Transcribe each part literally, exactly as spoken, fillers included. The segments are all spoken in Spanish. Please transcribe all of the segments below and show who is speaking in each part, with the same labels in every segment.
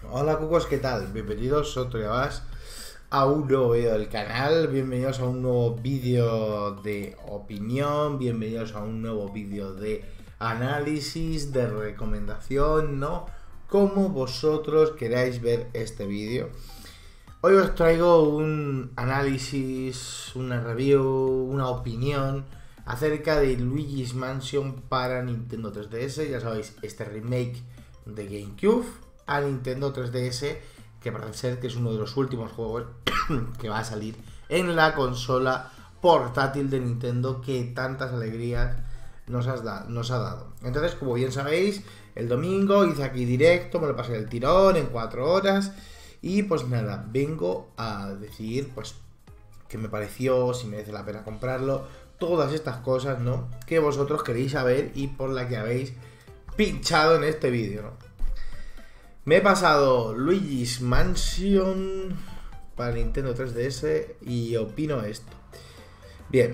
Speaker 1: Hola cucos, ¿qué tal? Bienvenidos otro día más a un nuevo vídeo del canal, bienvenidos a un nuevo vídeo de opinión, bienvenidos a un nuevo vídeo de análisis, de recomendación, ¿no? Como vosotros queráis ver este vídeo. Hoy os traigo un análisis, una review, una opinión acerca de Luigi's Mansion para Nintendo tres D S, ya sabéis, este remake de GameCube a Nintendo tres D S, que parece ser que es uno de los últimos juegos que va a salir en la consola portátil de Nintendo que tantas alegrías nos, has da nos ha dado. Entonces, como bien sabéis, el domingo hice aquí directo, me lo pasé el tirón en cuatro horas y pues nada, vengo a decir pues qué me pareció, si merece la pena comprarlo, todas estas cosas, ¿no? Que vosotros queréis saber y por la que habéis pinchado en este vídeo, ¿no? Me he pasado Luigi's Mansion para Nintendo tres D S y opino esto. Bien,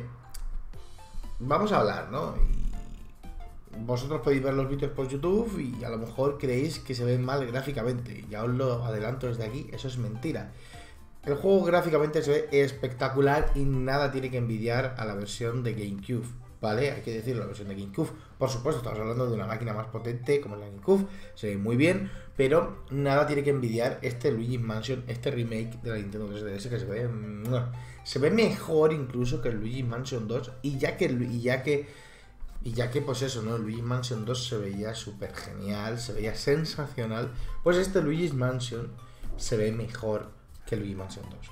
Speaker 1: vamos a hablar, ¿no? Y vosotros podéis ver los vídeos por YouTube y a lo mejor creéis que se ven mal gráficamente. Ya os lo adelanto desde aquí, eso es mentira. El juego gráficamente se ve espectacular y nada tiene que envidiar a la versión de GameCube, ¿vale? Hay que decirlo, la versión de GameCube. Por supuesto, estamos hablando de una máquina más potente como la GameCube, se ve muy bien, pero nada tiene que envidiar este Luigi's Mansion, este remake de la Nintendo tres D S, que se ve, se ve mejor incluso que el Luigi's Mansion dos, y ya que, y ya que, y ya que pues eso, ¿no? El Luigi's Mansion dos se veía súper genial, se veía sensacional, pues este Luigi's Mansion se ve mejor que el Luigi's Mansion dos.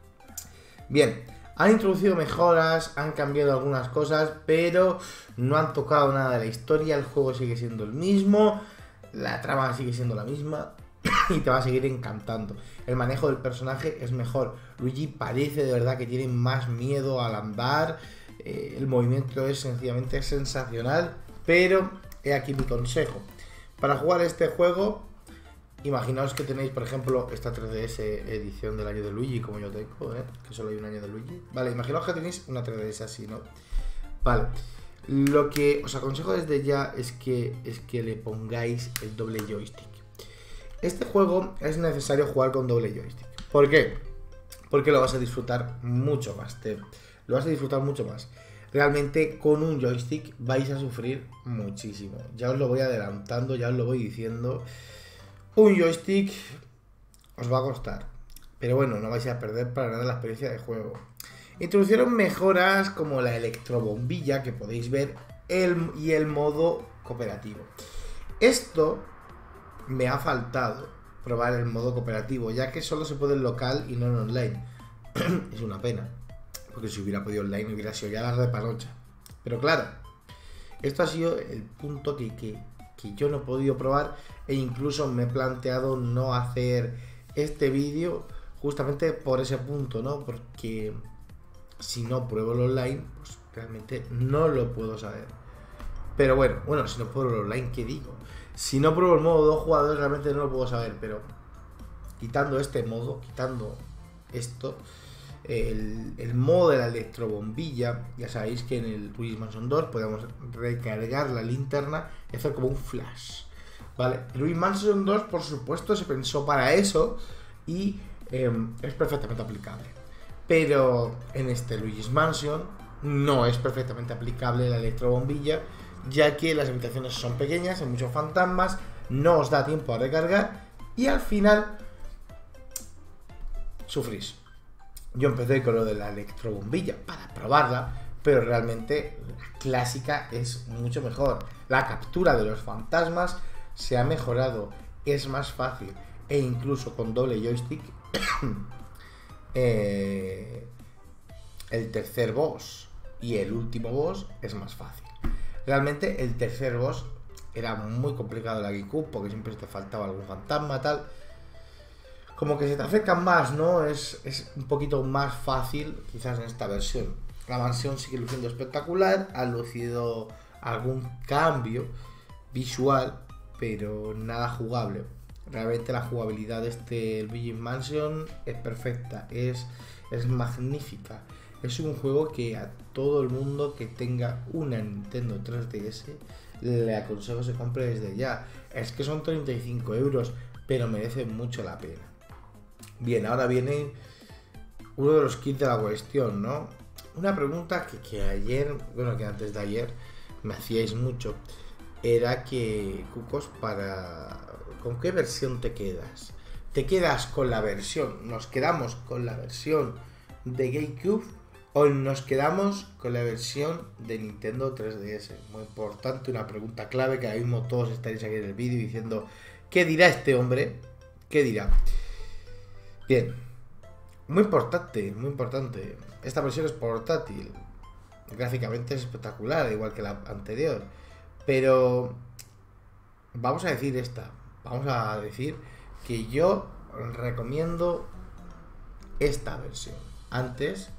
Speaker 1: Bien, han introducido mejoras, han cambiado algunas cosas, pero no han tocado nada de la historia, el juego sigue siendo el mismo, la trama sigue siendo la misma y te va a seguir encantando. El manejo del personaje es mejor, Luigi parece de verdad que tiene más miedo al andar, eh, el movimiento es sencillamente sensacional, pero he aquí mi consejo. Para jugar este juego, imaginaos que tenéis, por ejemplo, esta tres D S edición del año de Luigi, como yo tengo, ¿eh? Que solo hay un año de Luigi. Vale, imaginaos que tenéis una tres D S así, ¿no? Vale, lo que os aconsejo desde ya es que, es que le pongáis el doble joystick. Este juego es necesario jugar con doble joystick. ¿Por qué? Porque lo vas a disfrutar mucho más, te, lo vas a disfrutar mucho más. Realmente con un joystick vais a sufrir muchísimo. Ya os lo voy adelantando, ya os lo voy diciendo. Un joystick os va a costar, pero bueno, no vais a perder para nada la experiencia de juego. Introducieron mejoras como la electrobombilla que podéis ver el, y el modo cooperativo. Esto me ha faltado probar el modo cooperativo, ya que solo se puede en local y no en online. Es una pena, porque si hubiera podido online hubiera sido ya la repanocha. Pero claro, esto ha sido el punto que... que que yo no he podido probar e incluso me he planteado no hacer este vídeo justamente por ese punto, ¿no? Porque si no pruebo el online, pues realmente no lo puedo saber. Pero bueno, bueno, si no pruebo el online, ¿qué digo? Si no pruebo el modo dos jugadores, realmente no lo puedo saber, pero quitando este modo, quitando esto, el, el modo de la electrobombilla, ya sabéis que en el Luigi's Mansion dos podemos recargar la linterna y hacer como un flash, ¿vale? El Luigi's Mansion dos, por supuesto, se pensó para eso y eh, es perfectamente aplicable, pero en este Luigi's Mansion no es perfectamente aplicable la electrobombilla, ya que las habitaciones son pequeñas, hay muchos fantasmas, no os da tiempo a recargar y al final sufrís. Yo empecé con lo de la electrobombilla para probarla, pero realmente la clásica es mucho mejor. La captura de los fantasmas se ha mejorado, es más fácil e incluso con doble joystick eh, el tercer boss y el último boss es más fácil. Realmente el tercer boss era muy complicado en la GameCube porque siempre te faltaba algún fantasma, tal. Como que se te acercan más, ¿no? Es, es un poquito más fácil quizás en esta versión. La mansión sigue luciendo espectacular, ha lucido algún cambio visual, pero nada jugable. Realmente la jugabilidad de este Luigi's Mansion es perfecta, es, es magnífica. Es un juego que a todo el mundo que tenga una Nintendo tres D S le aconsejo se compre desde ya. Es que son treinta y cinco euros. pero merece mucho la pena. Bien, ahora viene uno de los kits de la cuestión, ¿no? Una pregunta que, que ayer, bueno, que antes de ayer me hacíais mucho, era que, Cucos, para... ¿con qué versión te quedas? ¿Te quedas con la versión, nos quedamos con la versión de GameCube o nos quedamos con la versión de Nintendo tres D S? Muy importante, una pregunta clave que ahora mismo todos estaréis aquí en el vídeo diciendo ¿qué dirá este hombre? ¿Qué dirá? Bien, muy importante, muy importante. Esta versión es portátil, gráficamente es espectacular, igual que la anterior, pero vamos a decir esta, vamos a decir que yo recomiendo esta versión antes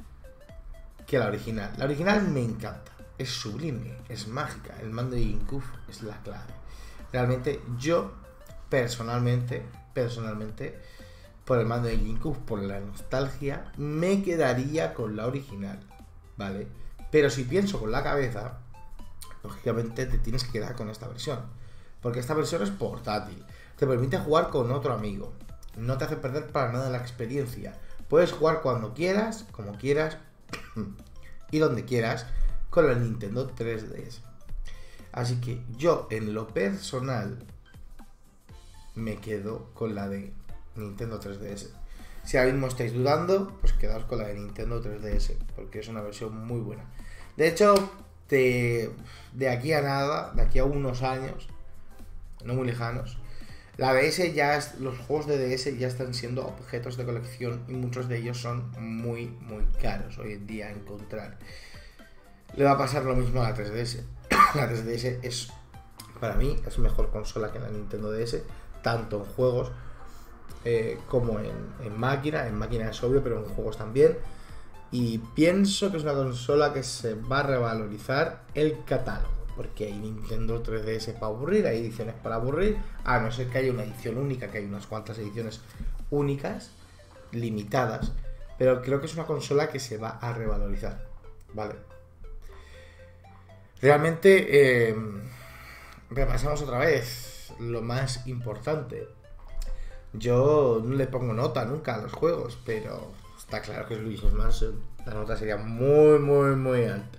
Speaker 1: que la original. La original me encanta, es sublime, es mágica, el mando de GameCube es la clave. Realmente yo personalmente, personalmente, por el mando de GameCube, por la nostalgia, me quedaría con la original, ¿vale? Pero si pienso con la cabeza, lógicamente te tienes que quedar con esta versión, porque esta versión es portátil, te permite jugar con otro amigo, no te hace perder para nada la experiencia, puedes jugar cuando quieras, como quieras y donde quieras con la Nintendo tres D S. Así que yo en lo personal me quedo con la de Nintendo tres D S. Si ahora mismo estáis dudando, pues quedaos con la de Nintendo tres D S, porque es una versión muy buena. De hecho, de, de aquí a nada, de aquí a unos años, no muy lejanos, la D S ya es, los juegos de D S ya están siendo objetos de colección y muchos de ellos son muy, muy caros hoy en día a encontrar. Le va a pasar lo mismo a la tres D S. La tres D S es, para mí, es mejor consola que la Nintendo D S, tanto en juegos eh, como en, en máquina. En máquina es obvio, pero en juegos también. Y pienso que es una consola que se va a revalorizar el catálogo, porque hay Nintendo tres D S para aburrir, hay ediciones para aburrir, a no ser que haya una edición única, que hay unas cuantas ediciones únicas, limitadas, pero creo que es una consola que se va a revalorizar, ¿vale? Realmente, eh, repasamos otra vez lo más importante. Yo no le pongo nota nunca a los juegos, pero está claro que es Luigi's Mansion. La nota sería muy, muy, muy alta.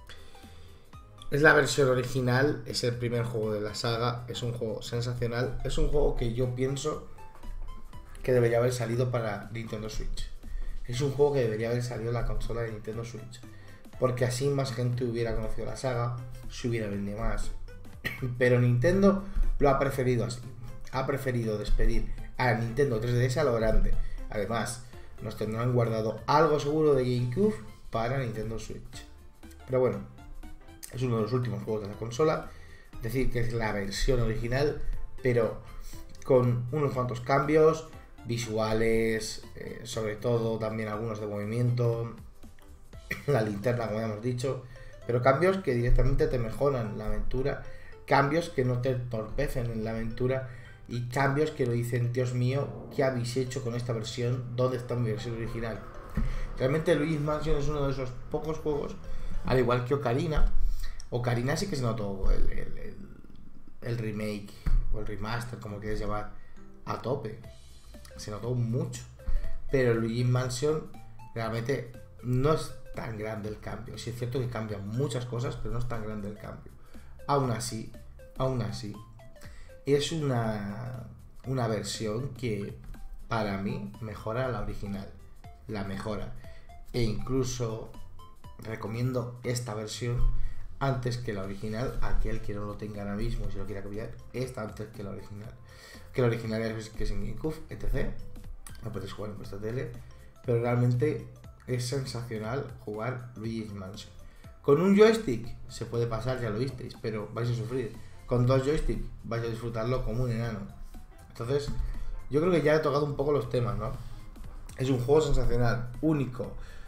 Speaker 1: Es la versión original, es el primer juego de la saga, es un juego sensacional, es un juego que yo pienso que debería haber salido para Nintendo Switch. Es un juego que debería haber salido en la consola de Nintendo Switch, porque así más gente hubiera conocido la saga, se hubiera vendido más. Pero Nintendo lo ha preferido así, ha preferido despedir a Nintendo tres D S a lo grande. Además, nos tendrán guardado algo seguro de GameCube para Nintendo Switch. Pero bueno, es uno de los últimos juegos de la consola. Decir que es la versión original, pero con unos cuantos cambios visuales, eh, sobre todo también algunos de movimiento, la linterna, como ya hemos dicho, pero cambios que directamente te mejoran la aventura, cambios que no te entorpecen en la aventura y cambios que lo dicen, Dios mío, ¿qué habéis hecho con esta versión? ¿Dónde está mi versión original? Realmente Luigi's Mansion es uno de esos pocos juegos, al igual que Ocarina. Ocarina sí que se notó el, el, el, el remake o el remaster, como quieras llamar, a tope. Se notó mucho. Pero Luigi's Mansion realmente no es tan grande el cambio. Sí es cierto que cambian muchas cosas, pero no es tan grande el cambio. Aún así, aún así, es una, una versión que para mí mejora la original. La mejora. E incluso recomiendo esta versión antes que la original. Aquel que no lo tenga ahora mismo, si lo quiera cambiar, esta antes que la original. Que la original es que es en GameCube, etcétera. No puedes jugar en vuestra tele, pero realmente es sensacional jugar Luigi's Mansion. Con un joystick se puede pasar, ya lo visteis, pero vais a sufrir. Con dos joysticks vais a disfrutarlo como un enano. Entonces, yo creo que ya he tocado un poco los temas, ¿no? Es un juego sensacional, único.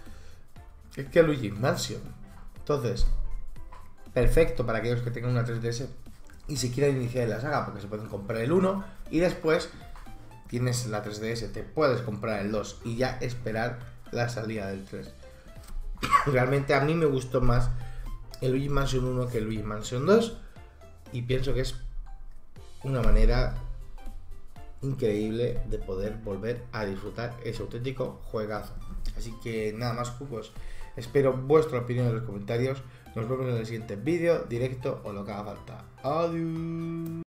Speaker 1: Es que Luigi's Mansion. Entonces, perfecto para aquellos que tengan una tres D S y se quieran iniciar en la saga, porque se pueden comprar el uno y después tienes la tres D S, te puedes comprar el dos y ya esperar la salida del tres. Realmente a mí me gustó más el Luigi's Mansion uno que el Luigi's Mansion dos y pienso que es una manera increíble de poder volver a disfrutar ese auténtico juegazo. Así que nada más, cucos. Espero vuestra opinión en los comentarios. Nos vemos en el siguiente vídeo, directo o lo que haga falta. Adiós.